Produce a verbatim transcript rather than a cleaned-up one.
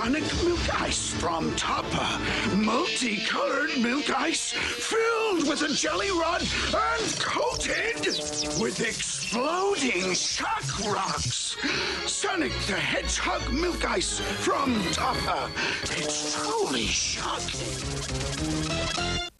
Sonic Milk Ice from Toppa. Multicolored milk ice filled with a jelly rod and coated with exploding shock rocks. Sonic the Hedgehog Milk Ice from Toppa. It's truly shocking.